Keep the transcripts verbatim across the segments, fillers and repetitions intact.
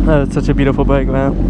That's such a beautiful bike, man.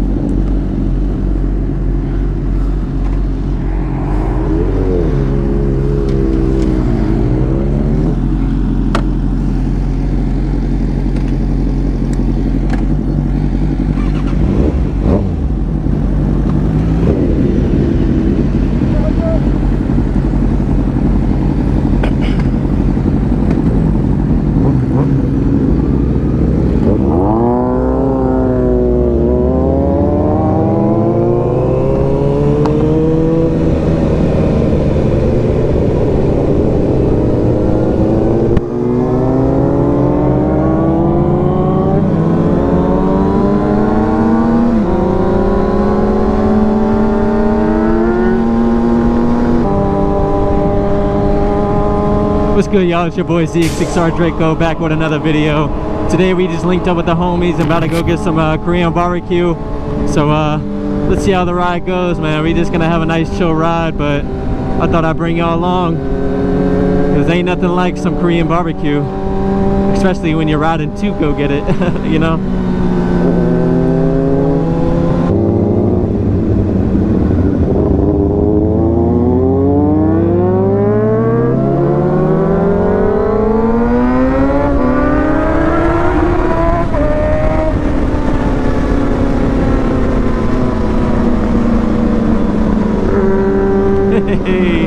What's good, y'all? It's your boy Z X six R Draco back with another video. Today we just linked up with the homies and about to go get some uh, Korean barbecue. So uh, let's see how the ride goes, man. We just gonna have a nice chill ride, but I thought I'd bring y'all along because ain't nothing like some Korean barbecue, especially when you're riding to go get it, you know? Hey.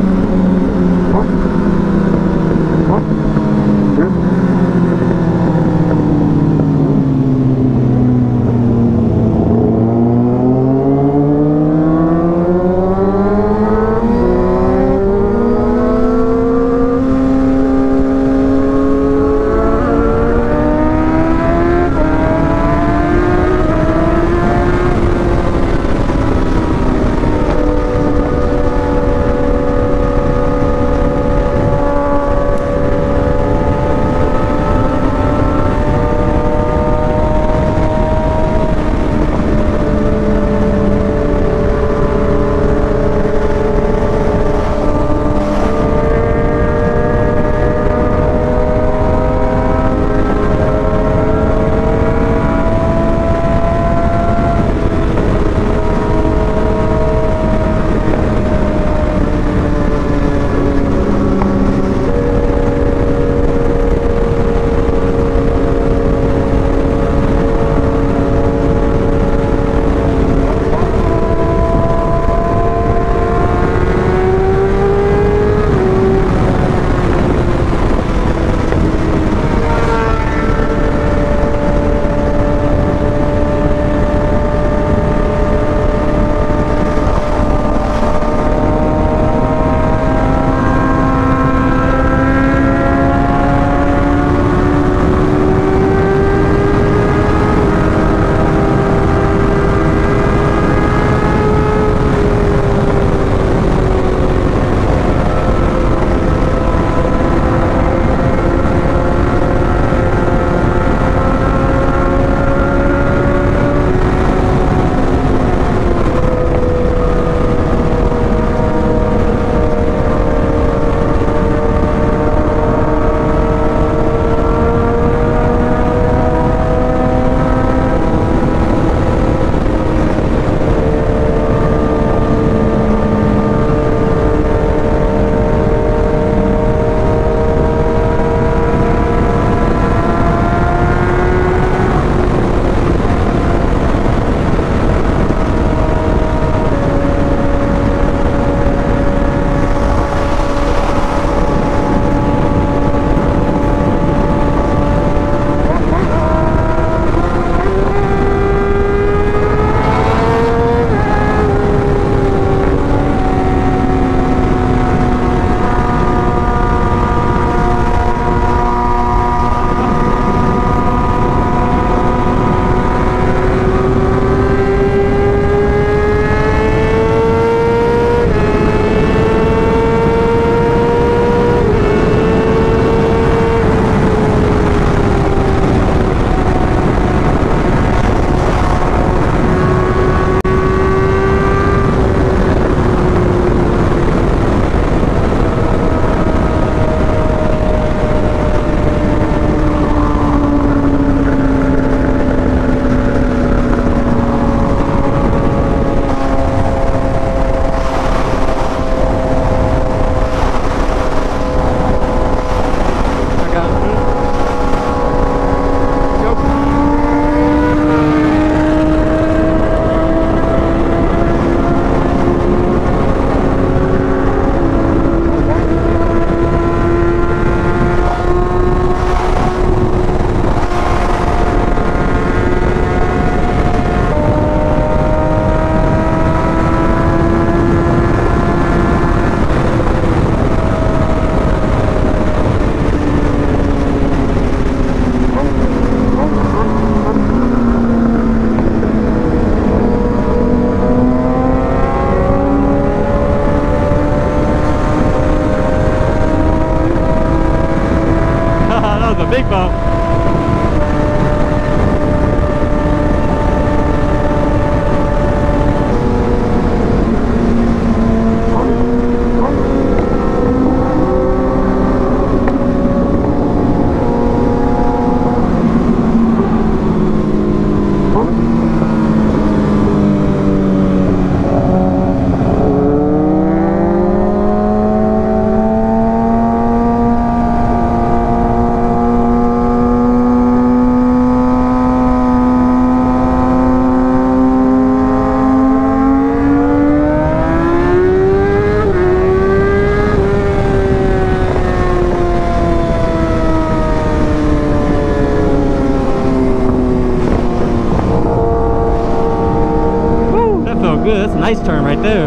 nice turn right there.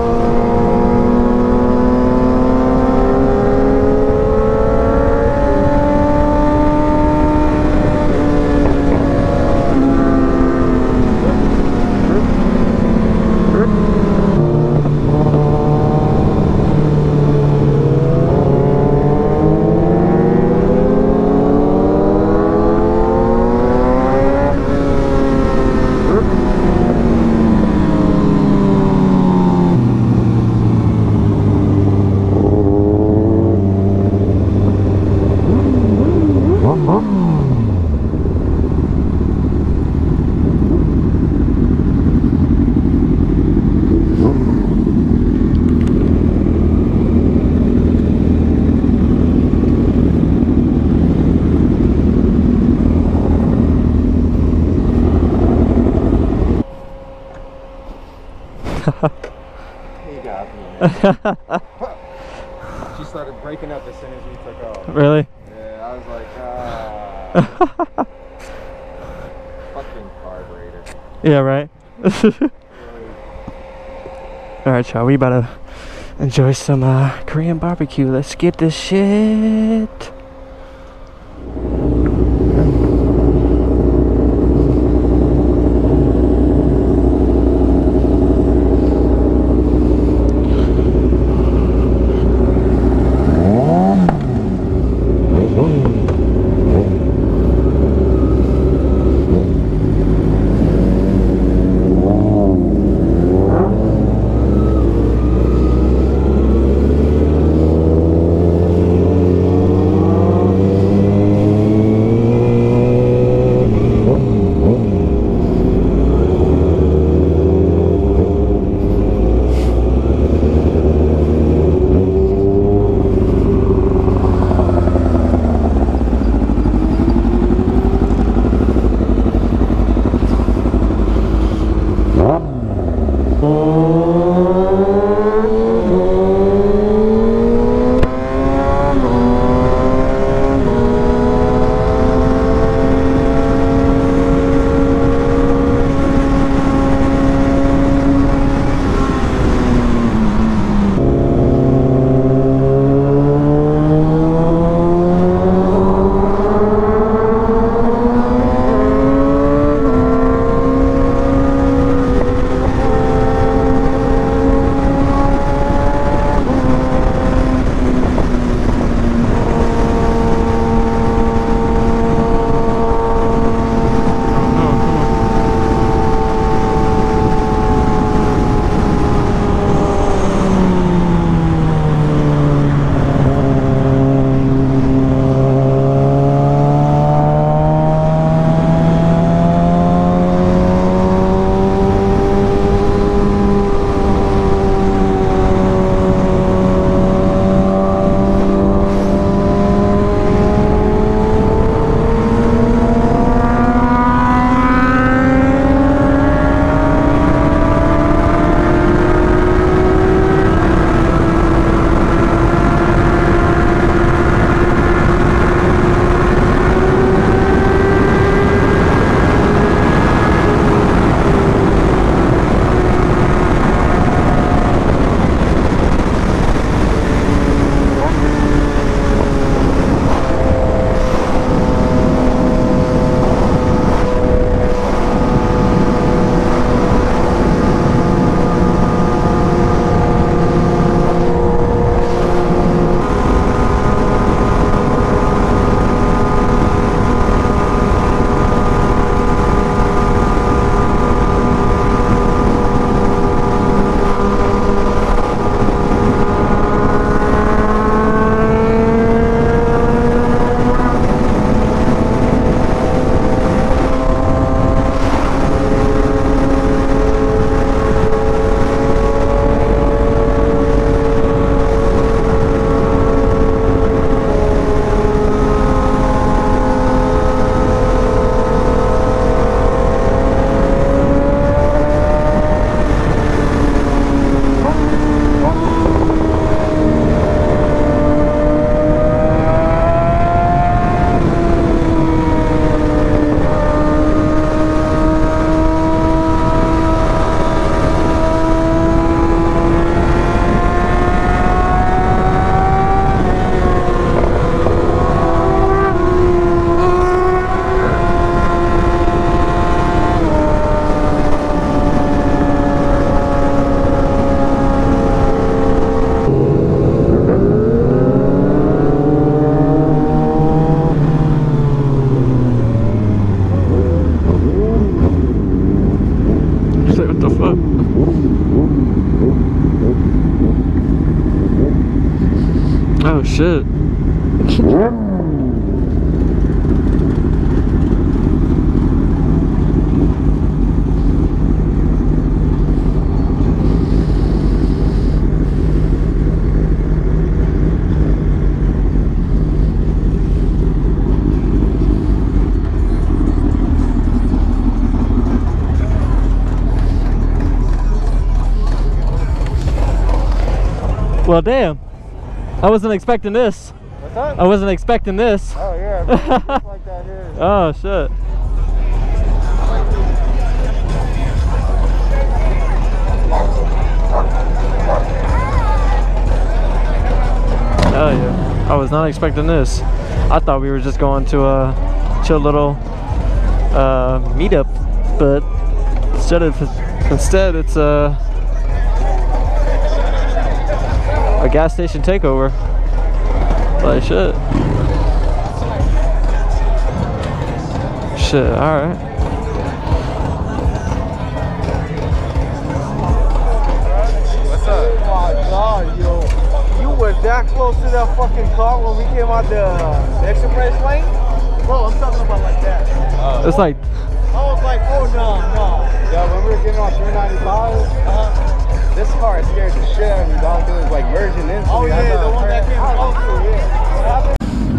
He got me, man. She started breaking up as soon as we took off. Really? Yeah, I was like, ah. Fucking carburetor. Yeah, right? Alright, y'all, we about to enjoy some uh, Korean barbecue. Let's get this shit. Well, damn. I wasn't expecting this. What's up? I wasn't expecting this. Oh, yeah. Just like that here. Oh, shit. Oh, yeah. I was not expecting this. I thought we were just going to a chill little uh, meetup, but instead of instead it's a a gas station takeover. Like shit. Shit. All right. What's up? Oh my God, yo! You were that close to that fucking car when we came out the, the express lane, bro. I'm talking about like that. Uh, It's like. I was like, oh no, no. Yeah, when we were getting on three ninety-five, uh, this car scared the shit out of me, dog. It was like merging in. Oh yeah, the one that came close to, yeah. What happened?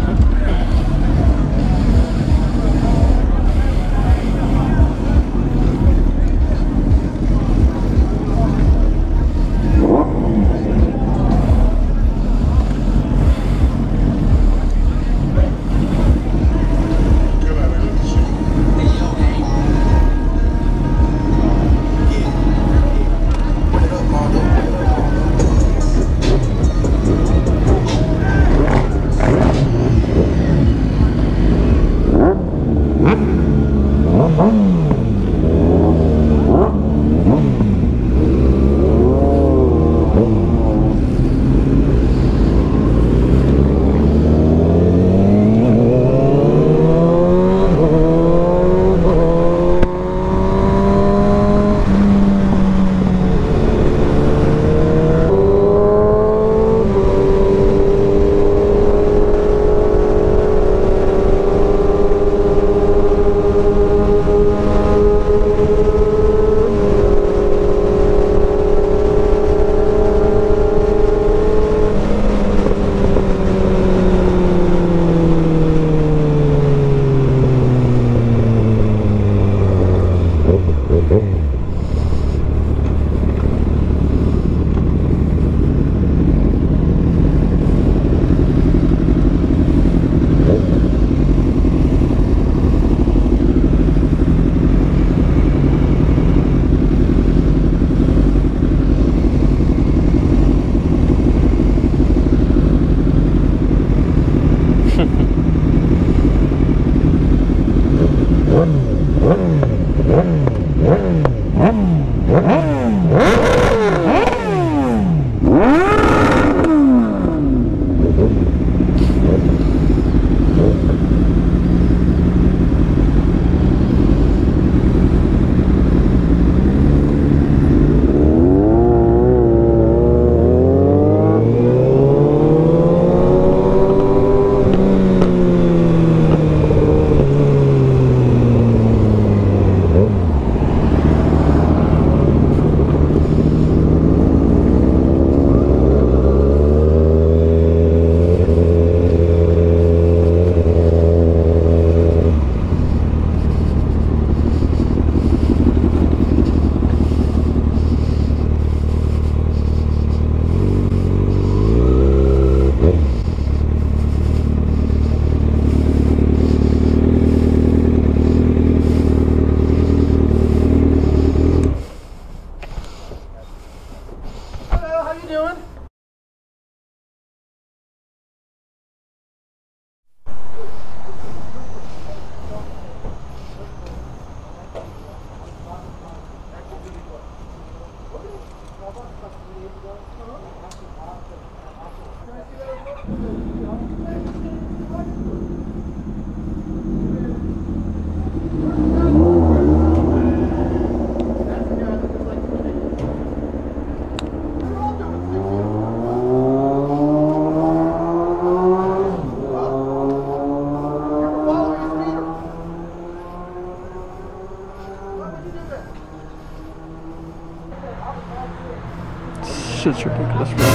Shit's ridiculous, bro.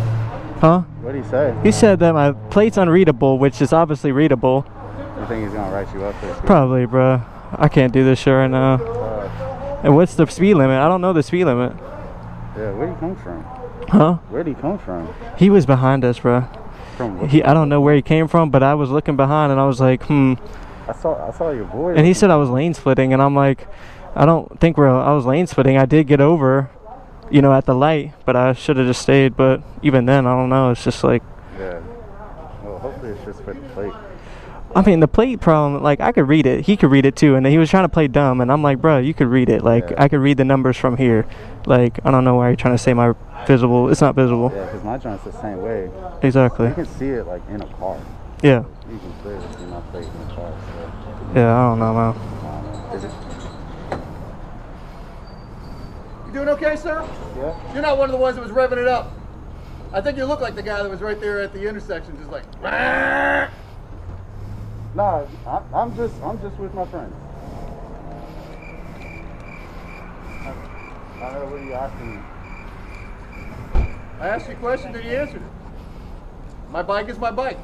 Huh? What did he say? He said that my plate's unreadable, which is obviously readable. You think he's gonna write you up for this? Probably, bro. I can't do this shit right now. Uh, And what's the speed limit? I don't know the speed limit. yeah, where do you come from? Huh? Where'd he come from? He was behind us, bro. From what? He, I don't know where he came from, but I was looking behind and I was like, hmm. I saw, I saw your boy. And he said I was lane splitting, and I'm like, I don't think we're, I was lane splitting. I did get over, you know, at the light, but I should have just stayed. But even then, I don't know. It's just like. Yeah. Well, hopefully it's just for the plate. I mean, the plate problem, like, I could read it. He could read it too, and he was trying to play dumb, and I'm like, bro, you could read it. Like, yeah. I could read the numbers from here. Like, I don't know why you're trying to say my visible. It's not visible. Yeah, because my joint's the same way. Exactly. You can see it, like, in a car. Yeah. You can clearly see my plate in the car, so. Yeah, I don't know, man. I don't know. Is it? You doing okay, sir? Yeah. You're not one of the ones that was revving it up. I think you look like the guy that was right there at the intersection, just like. Nah, I, I'm just, I'm just with my friends. I, I don't know what you asking me. I asked you a question and you answered it. My bike is my bike.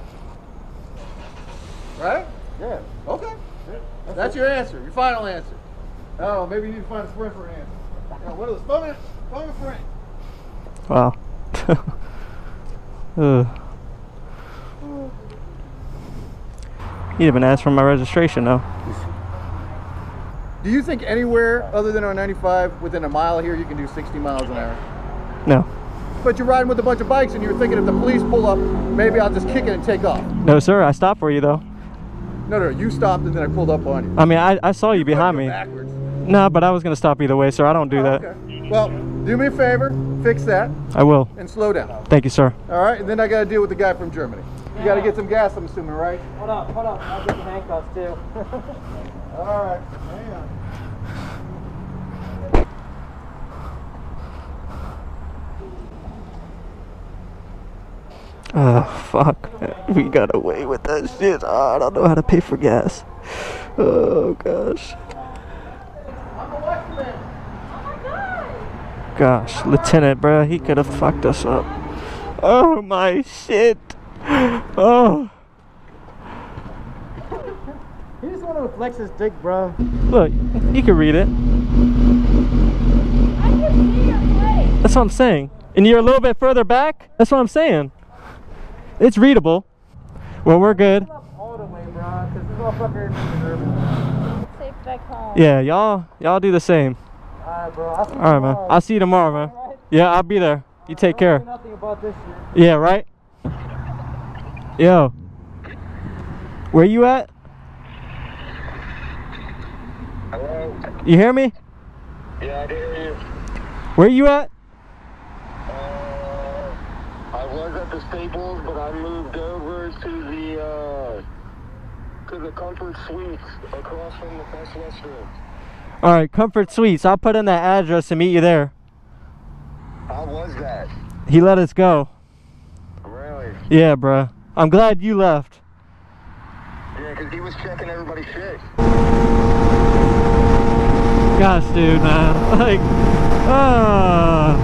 Right? Yeah. Okay. Yeah, that's That's it. your answer, your final answer. Oh, maybe you need to find a friend for an answer. Now, what are those? Phone a, phone a friend. Wow. Ugh. He'd have been asked for my registration, though. Do you think anywhere other than on ninety-five within a mile here you can do sixty miles an hour? No. But you're riding with a bunch of bikes and you're thinking if the police pull up, maybe I'll just kick it and take off. No, sir. I stopped for you, though. No, no, you stopped and then I pulled up on you. I mean, I, I saw you behind me. Backwards. No, but I was going to stop either way, sir. I don't do Oh, that. okay. Well, do me a favor, fix that, I will. and slow down. Thank you, sir. All right, and then I got to deal with the guy from Germany. You got to get some gas, I'm assuming, right? Hold up, hold up. I'll get the handcuffs too. All right, hang on. Oh, fuck. We got away with that shit. Oh, I don't know how to pay for gas. Oh, gosh. I'm a Westman. Oh my God. Gosh, Lieutenant, bro, he could have fucked us up. Oh, my shit. Oh. He just want to flex his dick, bro. Look, you can read it. I can see your plate. That's what I'm saying. And you're a little bit further back? That's what I'm saying. It's readable. Well, we're good. All the way, bro, because this motherfucker is urban. Safe back home. Yeah, y'all y'all do the same. Alright, bro. I'll see you All right, man. tomorrow. I'll see you tomorrow, man. Alright? Yeah, I'll be there. You take Don't care. say nothing about this shit. Yeah, right? Yo. Where you at? Hello? You hear me? Yeah, I can hear you. Where you at? Uh, I was at the Staples, but I moved over to the, uh, to the Comfort Suites across from the Best Western. Alright, Comfort Suites. I'll put in that address and meet you there. How was that? He let us go. Really? Yeah, bruh. I'm glad you left. Yeah, because he was checking everybody's shit. Gosh, dude, man. Like, ah.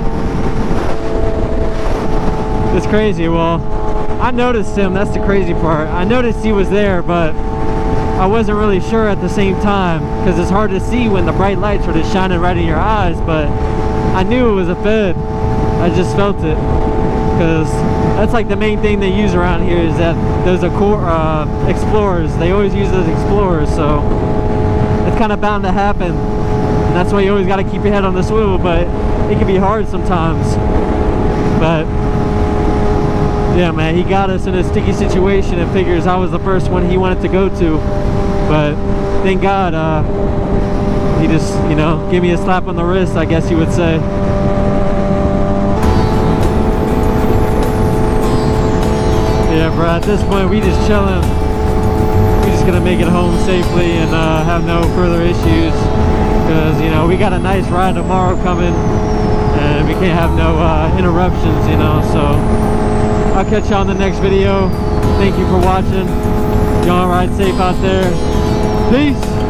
It's crazy. Well, I noticed him. That's the crazy part. I noticed he was there, but I wasn't really sure at the same time because it's hard to see when the bright lights are just shining right in your eyes, but I knew it was a Fed. I just felt it because that's like the main thing they use around here is that those are uh, Explorers. They always use those Explorers, so it's kind of bound to happen. And that's why you always got to keep your head on the swivel, but it can be hard sometimes. But yeah, man, he got us in a sticky situation and figures I was the first one he wanted to go to. But thank God, uh, he just, you know, gave me a slap on the wrist, I guess you would say. Yeah, bro, at this point, we just chilling. We're just gonna make it home safely and uh, have no further issues. Because, you know, we got a nice ride tomorrow coming. And we can't have no uh, interruptions, you know, so I'll catch you on the next video. Thank you for watching. Y'all ride safe out there. Peace.